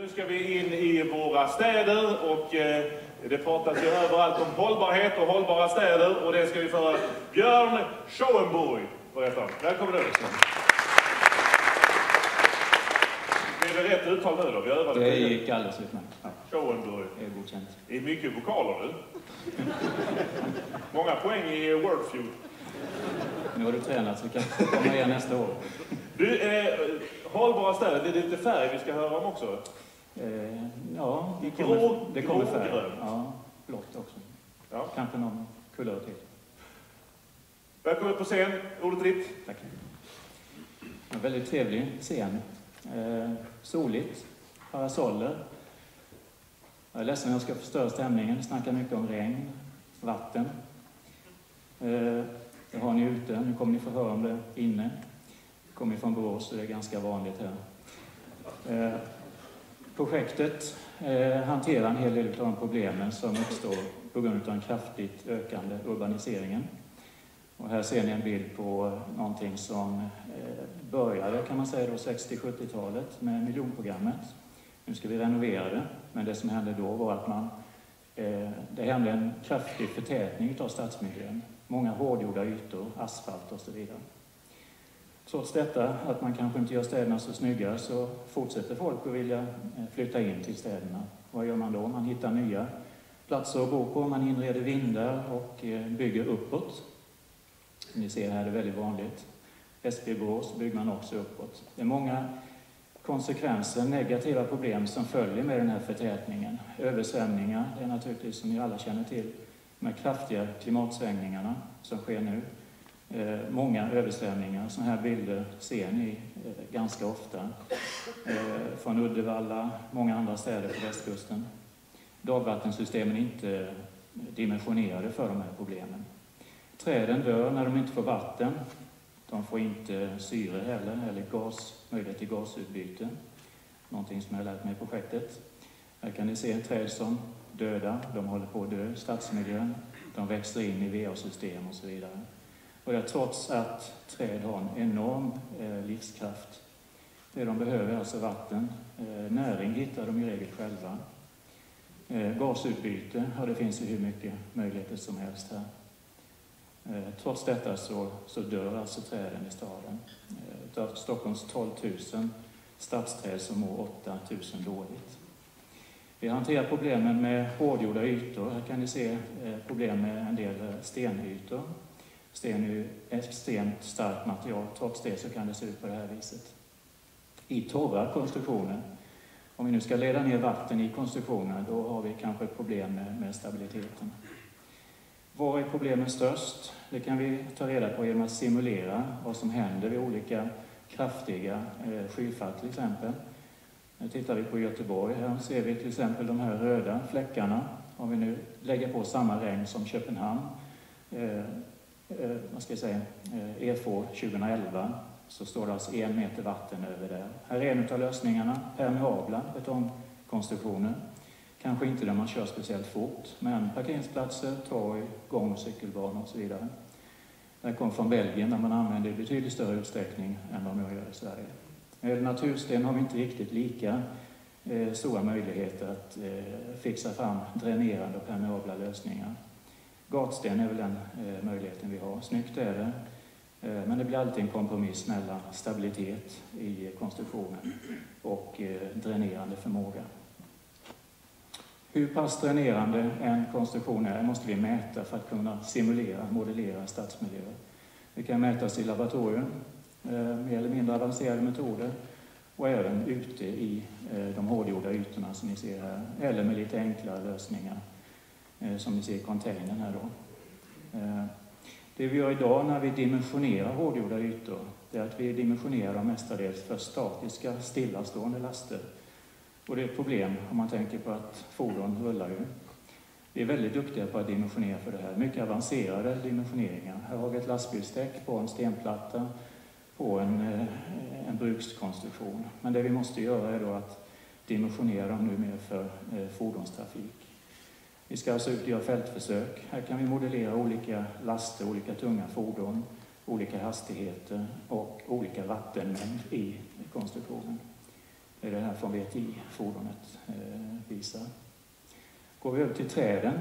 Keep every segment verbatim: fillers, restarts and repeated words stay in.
Nu ska vi in i våra städer och eh, det pratas ju överallt om hållbarhet och hållbara städer och det ska vi föra Björn Schoenborg berätta. Välkommen ut. Är det rätt uttal nu då? Vi övade det gick alldeles utmärkt. Ja. Schoenborg. Det är godkänt. Det är mycket vokaler nu. Många poäng i Wordfeud. Nu har du tränat så kan du komma igen nästa år. Du, eh, hållbara städer, det är lite färg vi ska höra om också. Eh, ja, det grå, kommer, det kommer färg. grönt. Ja, blått också. Ja. Kanske någon kulör till. Välkommen på scen, ordet ditt. Tack. En väldigt trevlig scen. Eh, soligt, parasoller. Jag är ledsen att jag ska förstöra stämningen. Vi snackar mycket om regn, vatten. Eh, det har ni ute, nu kommer ni få höra om det inne. Det kommer från Borås så det är ganska vanligt här. Eh, projektet eh, hanterar en hel del av de problemen som uppstår på grund av den kraftigt ökande urbaniseringen. Och här ser ni en bild på någonting som eh, började kan man säga då sextio-sjuttiotalet med miljonprogrammet. Nu ska vi renovera det, men det som hände då var att man, eh, det hände en kraftig förtätning av stadsmiljön. Många hårdgjorda ytor, asfalt och så vidare. Trots detta, att man kanske inte gör städerna så snygga, så fortsätter folk att vilja flytta in till städerna. Vad gör man då? Man hittar nya platser att bo på, man inreder vindar och bygger uppåt. Ni ser här, det är väldigt vanligt. S B Borås bygger man också uppåt. Det är många konsekvenser, negativa problem som följer med den här förtätningen. Översvämningar, det är naturligtvis som ni alla känner till, de kraftiga klimatsvängningarna som sker nu. Eh, många översvämningar, sådana här bilder ser ni eh, ganska ofta. Eh, från Uddevalla, många andra städer på västkusten. Dagvattensystemen är inte dimensionerade för de här problemen. Träden dör när de inte får vatten. De får inte syre heller, eller gas, möjlighet till gasutbyte. Någonting som jag har lärt mig i projektet. Här kan ni se träd som döda, de håller på att dö i stadsmiljön. De växer in i V A-system och så vidare. Och det är trots att träd har en enorm eh, livskraft. Det de behöver är alltså vatten. Eh, näring hittar de i regel själva. Eh, gasutbyte, ja, det finns ju hur mycket möjligheter som helst här. Eh, trots detta så, så dör alltså träden i staden. Eh, av Stockholms tolv tusen stadsträd så mår åtta tusen dåligt. Vi hanterar problemen med hårdgjorda ytor. Här kan ni se eh, problem med en del stenytor. Sten är ju extremt starkt material. Trots det så kan det se ut på det här viset. I torra konstruktioner, om vi nu ska leda ner vatten i konstruktionen, då har vi kanske ett problem med, med stabiliteten. Var är problemen störst? Det kan vi ta reda på genom att simulera vad som händer vid olika kraftiga eh, skyfall till exempel. Nu tittar vi på Göteborg. Här ser vi till exempel de här röda fläckarna. Om vi nu lägger på samma regn som Köpenhamn, eh, eh, vad ska jag säga, eh, E F O tjugoelva, så står det alltså en meter vatten över där. Här är en av lösningarna, permeabla betongkonstruktioner. Kanske inte där man kör speciellt fort, men parkeringsplatser, torg, gång- och cykelbanor och så vidare. Det kommer från Belgien där man använder i betydligt större utsträckning än vad man gör i Sverige. När det gäller natursten har vi inte riktigt lika eh, stora möjligheter att eh, fixa fram dränerande och permeabla lösningar. Gatsten är väl den eh, möjligheten vi har. Snyggt är det, eh, men det blir alltid en kompromiss mellan stabilitet i konstruktionen och eh, dränerande förmåga. Hur pass dränerande en konstruktion är måste vi mäta för att kunna simulera, modellera stadsmiljöer. Det kan mätas i laboratorium, mer eller mindre avancerade metoder, och även ute i de hårdgjorda ytorna som ni ser här, eller med lite enklare lösningar som ni ser i containern här då. Det vi gör idag när vi dimensionerar hårdgjorda ytor, det är att vi dimensionerar dem mestadels för statiska, stillastående laster. Och det är ett problem om man tänker på att fordon rullar ju. Vi är väldigt duktiga på att dimensionera för det här. Mycket avancerade dimensioneringar. Här har vi ett lastbilsdäck på en stenplatta på en, en brukskonstruktion. Men det vi måste göra är då att dimensionera dem nu mer för eh, fordonstrafik. Vi ska alltså ut och göra fältförsök. Här kan vi modellera olika laster, olika tunga fordon, olika hastigheter och olika vattenmängd i konstruktionen. Det är det här från V T I-fordonet eh, visar. Går vi över till träden.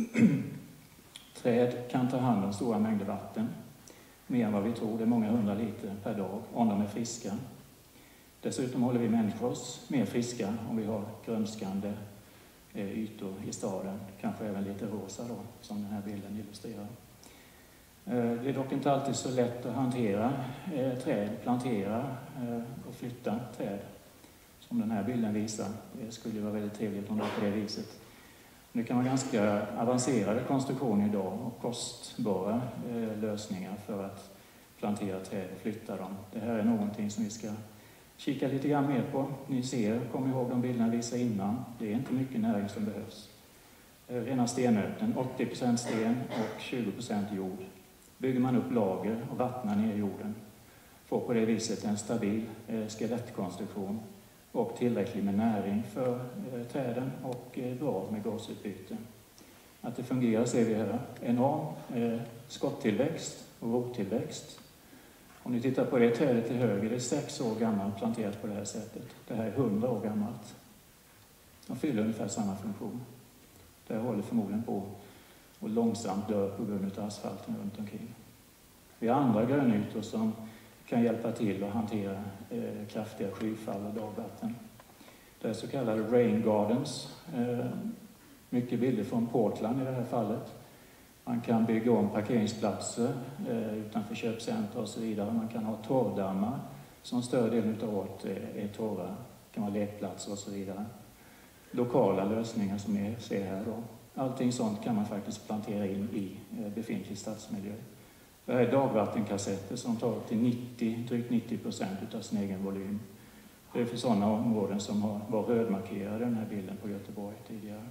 Träd kan ta hand om stora mängder vatten. Mer än vad vi tror, det är många hundra liter per dag om de är friska. Dessutom håller vi människor oss mer friska om vi har grönskande eh, ytor i staden. Kanske även lite rosa då, som den här bilden illustrerar. Eh, det är dock inte alltid så lätt att hantera eh, träd, plantera eh, och flytta träd. Som den här bilden visar. Det skulle vara väldigt trevligt om det var på det viset. Det kan vara ganska avancerade konstruktioner idag och kostbara eh, lösningar för att plantera träd och flytta dem. Det här är någonting som vi ska kika lite grann mer på. Ni ser, kom ihåg de bilderna jag visade innan. Det är inte mycket näring som behövs. Eh, rena stenöten, åttio procent sten och tjugo procent jord. Bygger man upp lager och vattnar ner jorden. Får på det viset en stabil eh, skelettkonstruktion. Och tillräckligt med näring för eh, träden och eh, bra med gasutbyte. Att det fungerar ser vi här. Enorm eh, skottillväxt och rottillväxt. Om ni tittar på det trädet till höger, det är sex år gammalt planterat på det här sättet. Det här är hundra år gammalt. De fyller ungefär samma funktion. Det håller förmodligen på och långsamt dör på grund av asfalten runt omkring. Vi har andra grönytor som kan hjälpa till att hantera eh, kraftiga skyfall och dagvatten. Det är så kallade rain gardens. Eh, mycket bilder från Portland i det här fallet. Man kan bygga om parkeringsplatser eh, utanför köpcentra och så vidare. Man kan ha torrdammar som större delen av året är, är torra. Det kan vara lekplatser och så vidare. Lokala lösningar som ni ser här då. Allting sånt kan man faktiskt plantera in i eh, befintlig stadsmiljö. Det här är dagvattenkassetter som tar till nittio, drygt nittio procent av sin egen volym. Det är för sådana områden som har, var rödmarkerade den här bilden på Göteborg tidigare.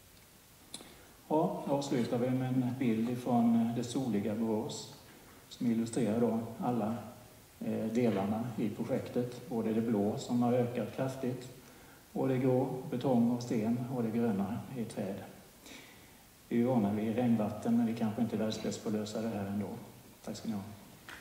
Ja, avslutar vi med en bild från det soliga Borås som illustrerar då alla eh, delarna i projektet. Både det blå som har ökat kraftigt och det grå, betong och sten och det gröna i träd. Vi är vana vid regnvatten men vi kanske inte är världsbäst på att lösa det här ändå. Tack ska ni ha.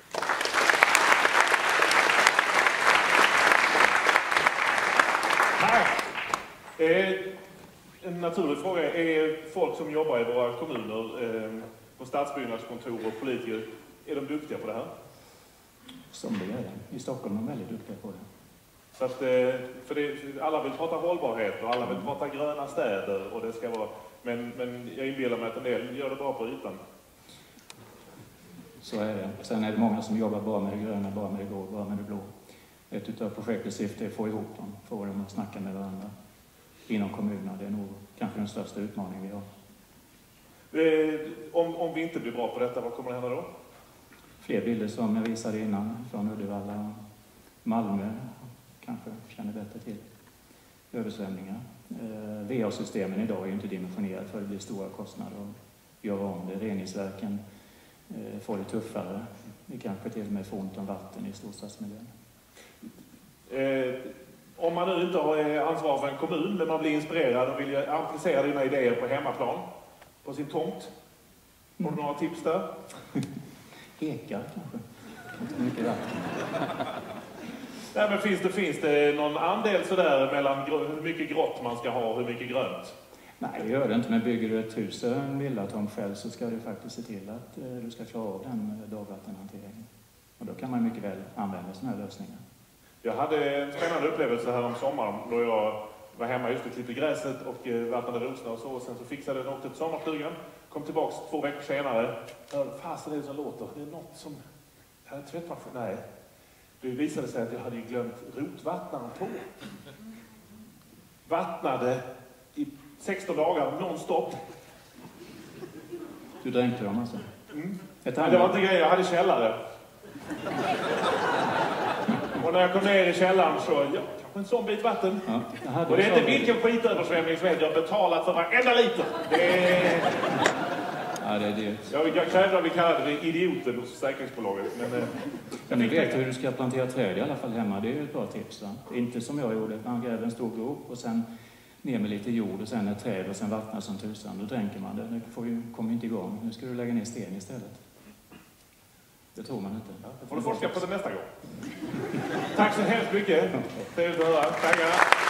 Tack! Eh, en naturlig fråga. Är folk som jobbar i våra kommuner, eh, på stadsbyggnadskontor och politiker, är de duktiga på det här? Som det är det. I Stockholm är de väldigt duktiga på det. Så att, eh, för det, alla vill prata hållbarhet och alla vill prata gröna städer och det ska vara... Men, men jag inbillar mig att en del gör det bra på ytan. Så är det. Sen är det många som jobbar bara med det gröna, bara med det grå, bara med det blå. Ett av projektets syfte är att få ihop dem, få dem att snacka med varandra inom kommunerna. Det är nog kanske den största utmaningen vi har. Eh, om, om vi inte blir bra på detta, vad kommer det hända då? Fler bilder som jag visade innan från Uddevalla och Malmö, kanske känner bättre till. Översvämningar. Eh, V A-systemen idag är ju inte dimensionerade för att det blir stora kostnader att göra om det. Reningsverken eh, får det tuffare. Vi kanske till och med får ont om vatten i storstadsmiljön. Eh, om man nu inte har ansvar för en kommun, men man blir inspirerad och vill applicera dina idéer på hemmaplan, på sin tomt. Har du några tips där? Ekar kanske. Inte mycket vatten. Nej, men finns det, finns det någon andel sådär mellan hur mycket grått man ska ha och hur mycket grönt? Nej, det gör det inte. Men bygger du ett hus eller en villatomt själv så ska du faktiskt se till att eh, du ska klara av den dagvattenhanteringen. Och då kan man mycket väl använda sådana här lösningar. Jag hade en spännande upplevelse här om sommaren då jag var hemma just och klippte gräset och eh, vattnade rosorna och så. Och sen så fixade jag åkte till sommarstugan. Kom tillbaks två veckor senare. Fasen är det som låter. Det är något som... Jag hade tvättmaskin. Nej. Det visade sig att jag hade glömt rotvattnaren på. Vattnade i sexton dagar non-stop. Du dränkte dem alltså? Mm. Ett Men det var inte grejer, jag hade källare. Och när jag kom ner i källaren så, ja, kanske en sån bit vatten. Ja, och det är inte vilken skitöversvämning som helst, jag har betalat för varenda liter. Det är... Ja, det är det. Jag, jag krävde att vi kallade det idioten hos försäkringsbolaget. Men, eh, men ni vet hur du ska plantera träd i alla fall hemma, det är ju ett bra tips. Va? Inte som jag gjorde, man gräver en stor grop och sen ner med lite jord och sen ett träd och sen vattnar som tusan. Då dränker man det, det får ju, kommer inte igång. Nu ska du lägga ner sten istället. Det tror man inte. Ja, det får du forska på det nästa gång. Tack så hemskt mycket. Trevligt att höra. Tackar.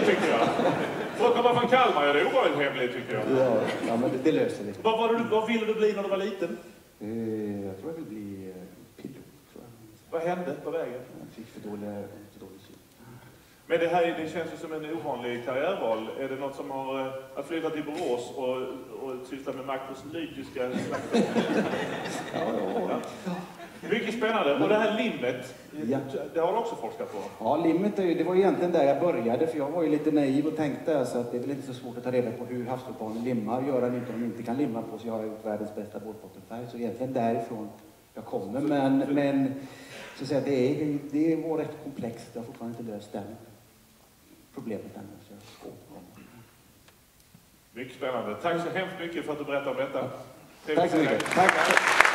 hemlig tycker jag. För att komma från Kalmar är det ovanligt hemlig tycker jag. Ja, ja men det, det löser vi. Vad, var du, vad ville du bli när du var liten? Eh, jag tror jag vill bli eh, pilot. Tror jag. Vad hände på vägen? Jag fick för dålig, för dålig syn. Men det här det känns ju som en ovanlig karriärval. Är det något som har eh, att flytta till Borås och, och syssla med makrolytiska slakter? Ja, ja, ja. Mycket spännande. Och det här limmet, Ja. det har du också forskat på? Ja, limmet är ju, det var egentligen där jag började, för jag var ju lite naiv och tänkte alltså att det är väl inte så svårt att ta reda på hur havsorkaner limmar, gör den inte om de inte kan limma på, så jag har gjort världens bästa båtbottenfärg, så egentligen därifrån jag kommer. Men, men så att säga, det, är, det var rätt komplext, jag har fortfarande inte löst den problemet ännu. Så jag återkommer. Mycket spännande. Tack så hemskt mycket för att du berättade om detta. Tack så mycket. Tack.